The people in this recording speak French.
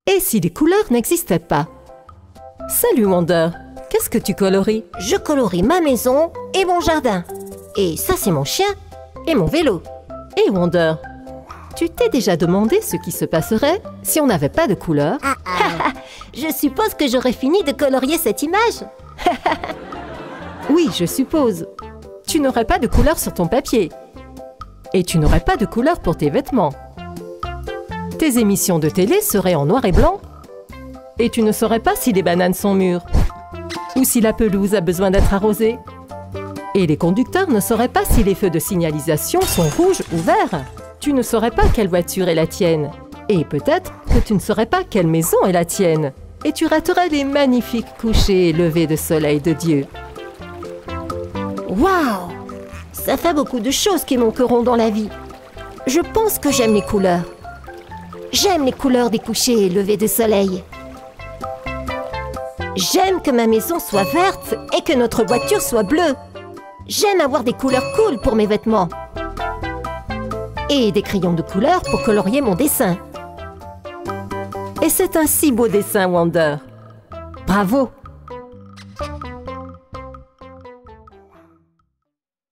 Et si les couleurs n'existaient pas? Salut Wonder, qu'est-ce que tu colories? Je colorie ma maison et mon jardin. Et ça, c'est mon chien et mon vélo. Et Wonder, tu t'es déjà demandé ce qui se passerait si on n'avait pas de couleurs? Je suppose que j'aurais fini de colorier cette image. Oui, je suppose. Tu n'aurais pas de couleur sur ton papier. Et tu n'aurais pas de couleur pour tes vêtements. Tes émissions de télé seraient en noir et blanc. Et tu ne saurais pas si les bananes sont mûres. Ou si la pelouse a besoin d'être arrosée. Et les conducteurs ne sauraient pas si les feux de signalisation sont rouges ou verts. Tu ne saurais pas quelle voiture est la tienne. Et peut-être que tu ne saurais pas quelle maison est la tienne. Et tu raterais les magnifiques couchers et levées de soleil de Dieu. Waouh! Ça fait beaucoup de choses qui manqueront dans la vie. Je pense que j'aime les couleurs. J'aime les couleurs des couchers et levées de soleil. J'aime que ma maison soit verte et que notre voiture soit bleue. J'aime avoir des couleurs cool pour mes vêtements. Et des crayons de couleur pour colorier mon dessin. Et c'est un si beau dessin, Wonder. Bravo!